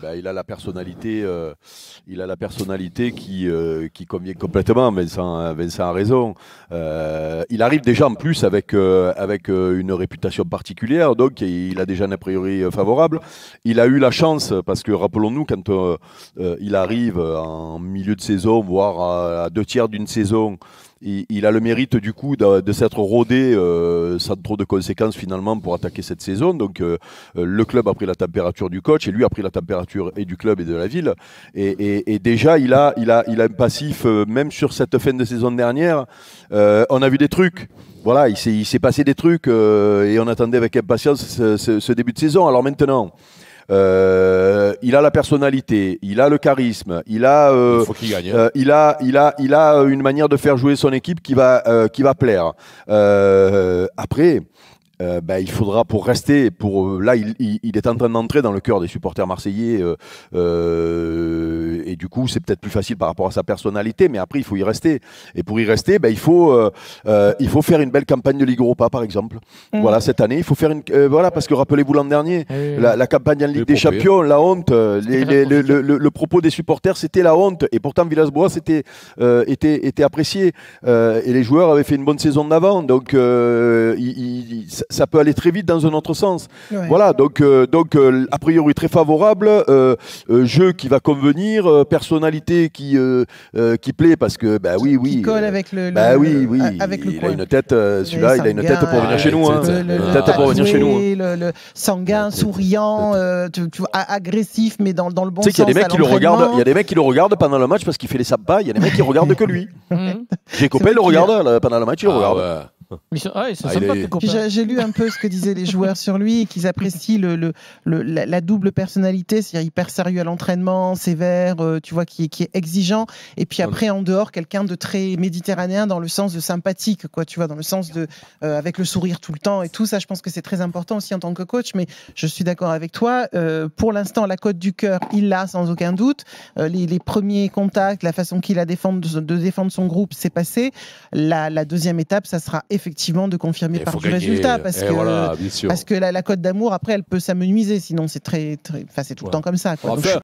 il a la personnalité, qui convient complètement. Vincent a raison. Il arrive déjà en plus avec une réputation particulière, donc il a déjà un a priori favorable. Il a eu la chance, parce que rappelons-nous, quand il arrive en milieu de saison, voire à 2 tiers d'une saison, il a le mérite du coup de s'être rodé sans trop de conséquences finalement pour attaquer cette saison. Donc le club a pris la température du coach et lui a pris la température et du club et de la ville. Et déjà il a un passif, même sur cette fin de saison dernière, on a vu des trucs. Voilà, il s'est passé des trucs et on attendait avec impatience ce début de saison. Alors maintenant, il a la personnalité, il a le charisme, il faut qu'il gagne. Il a une manière de faire jouer son équipe qui va plaire. Après, il faudra pour rester, là il est en train d'entrer dans le cœur des supporters marseillais et du coup c'est peut-être plus facile par rapport à sa personnalité, mais après il faut y rester. Et pour y rester, il faut faire une belle campagne de Ligue Europa par exemple. Voilà, cette année il faut faire parce que rappelez-vous l'an dernier, la campagne en Ligue des Champions, la honte, le propos des supporters c'était la honte, et pourtant Villas-Boas était apprécié et les joueurs avaient fait une bonne saison d'avant, donc ça peut aller très vite dans un autre sens. Ouais. Voilà, donc a priori très favorable, jeu qui va convenir, personnalité qui plaît, parce que qui colle avec le avec le il a une tête, celui-là, il a une tête pour venir chez nous, le sanguin, souriant, agressif, mais dans le bon sens. Tu sais qu'il y a des mecs qui le regardent, il y a des mecs qui le regardent pendant le match parce qu'il fait les sabbats, il y a des mecs qui regardent que lui. J'ai copain, il le regarde pendant le match, il le regarde. J'ai lu un peu ce que disaient les joueurs sur lui, et qu'ils apprécient la double personnalité, c'est-à-dire hyper sérieux à l'entraînement, sévère, tu vois, qui est exigeant, et puis après en dehors quelqu'un de très méditerranéen dans le sens de sympathique, quoi, tu vois, dans le sens de avec le sourire tout le temps et tout ça. Je pense que c'est très important aussi en tant que coach, mais je suis d'accord avec toi. Pour l'instant, la cote du cœur, il l'a sans aucun doute. Les premiers contacts, la façon qu'il a de défendre son groupe, c'est passé. La deuxième étape, ça sera effectivement de confirmer par du résultat, parce que la cote d'amour après elle peut s'amenuiser, sinon c'est c'est tout le temps comme ça, quoi.